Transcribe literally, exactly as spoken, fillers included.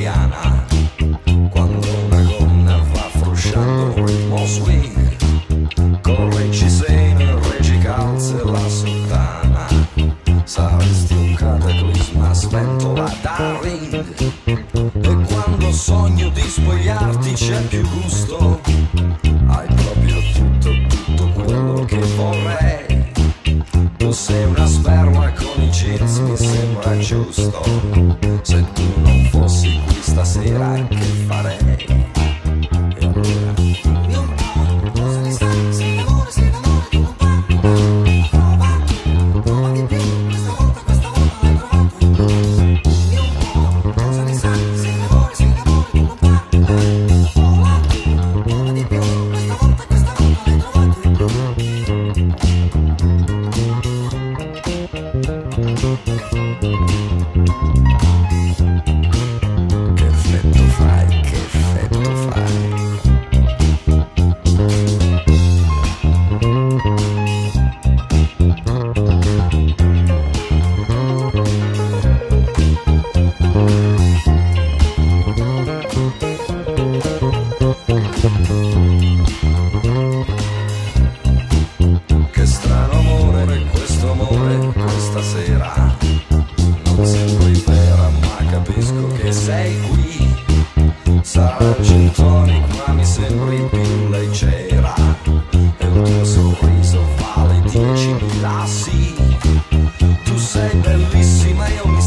italiana, quando una gonna va frusciando un ritmo swing, corre ci sei nel regicalze la sottana, saresti un cataclisma sventola da ring. E quando sogno di spogliarti c'è più gusto, hai proprio tutto, tutto quello che vorrei. Tu sei una sperma con i jeans, mi sembra giusto. Se tu non fossi qui stasera che farei? E allora cosa ne sai? Sei l'amore, sei l'amore, tu non parli mai. Prova, prova di più, questa volta, questa volta l'hai trovato. Io cosa ne sai? Sei l'amore, sei l'amore, tu non parli mai. Prova, prova di più, questa volta, questa volta l'hai trovato. Che effetto fai, che effetto fai. Che strano amore, questo amore, questa sera. Non sembri vera, ma capisco che sei qui. Sarà gin tonic, ma mi sembri più leggera. E il tuo sorriso vale diecimila sì. Tu sei bellissima, io